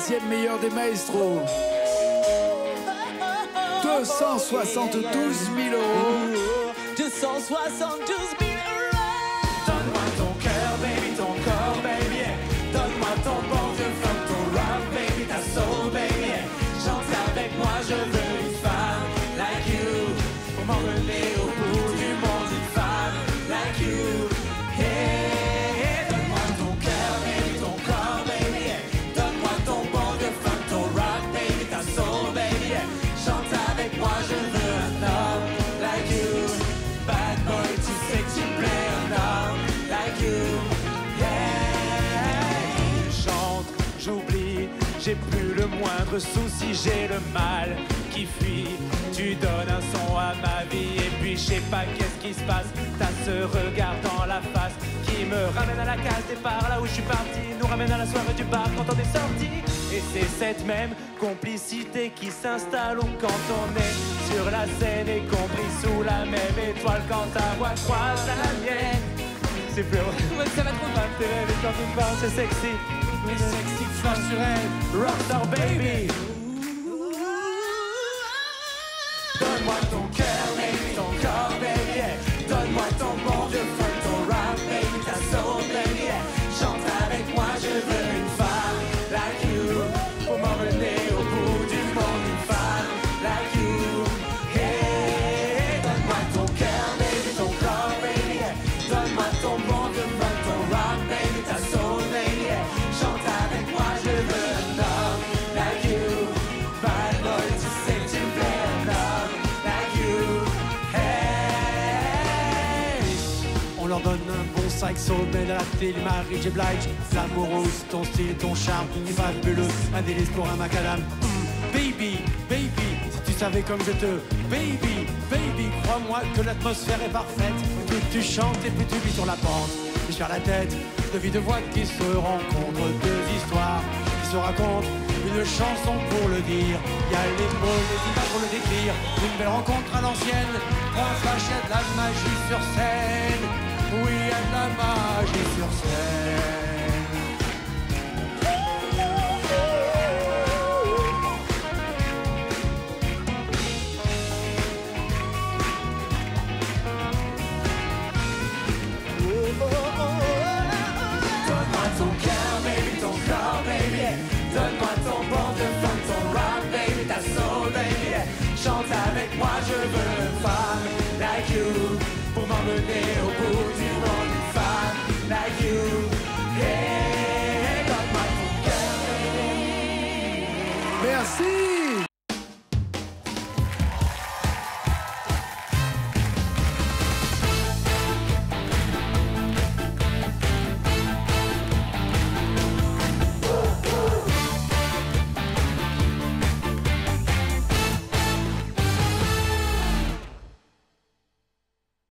deuxième meilleur des maestros. 272 000 euros. 272 000 euros. Donne-moi ton cœur, baby, ton corps, baby, yeah. Donne-moi ton bon Dieu, fuck ton rock, baby, ta soul, baby, yeah. Chante avec moi, je veux une femme like you. Pour m'emmener au bout du monde, une femme like you. Hey, donne-moi ton cœur, baby, ton corps, baby, yeah. Donne-moi ton bon Dieu, fuck ton rock, baby, ta soul, baby, yeah. Chante avec moi, je veux un homme like you. Bad boy, tu sais que tu plais un homme like you. Yeah. Chante, j'oublie, j'ai plus le moindre souci, j'ai le mal qui fuit. Tu donnes un son à ma vie et puis je sais pas qu'est-ce qui se passe. T'as ce regard dans la face qui me ramène à la case départ, là où je suis parti, nous ramène à la soirée du bar quand on est sorti. Et c'est cette même complicité qui s'installe quand on est sur la scène et compris sous la même étoile quand ta voix croise à la mienne. C'est plus vrai, ça va trop mal, tes rêves et quand tu parles, c'est sexy. Mais sexy flash sur elle, rockstar baby. Donne-moi ton cœur, baby, ton corps, baby, yeah. Donne-moi ton bon Dieu, fuck ton rap, baby, ta soul, baby, yeah. Chante avec moi, je veux une femme like you. Pour m'emmener au bout du monde, une femme like you. Hey, donne-moi ton cœur, baby, ton corps, baby, yeah. Donne-moi ton bon Dieu, fuck ton rap, baby, ta soul, baby, yeah. Chante avec moi, je veux un homme like you. Bad boy, tu sais que tu me plais, un homme like you. Hey. On leur donne un bon saxo, mais de la télé, Marie J. Blige, l'amoureuse, ton style, ton charme, est fabuleux, un délice pour un macadam. Baby, baby, si tu savais comme je te, baby, baby, crois-moi que l'atmosphère est parfaite. Plus tu chantes et plus tu vis sur la pente, et sur la tête, de vie de voix qui se rencontrent, deux histoires qui se racontent, une chanson pour le dire. Il y a les mots, les images pour le décrire, une belle rencontre à l'ancienne, un flash, il y a de la magie sur scène. Oui, il y a de la magie sur scène. Donne-moi ton cœur, baby, ton corps, baby, yeah. Donne-moi ton bon Dieu, fuck ton rock, baby, ta soul, baby, yeah. Chante avec moi, je veux une femme like you. Pour m'emmener au bout du monde, une femme like you. Hey, donne-moi ton cœur, baby. Merci.